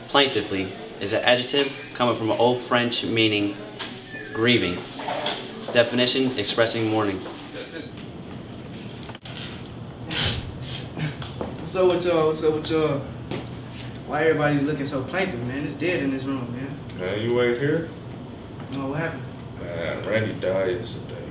Plaintively is an adjective coming from an old French meaning grieving. Definition, expressing mourning. What's up with y'all? What's up with y'all? Why everybody looking so plaintive, man? It's dead in this room, man. Man, you ain't here? No, what happened? Man, Randy died yesterday.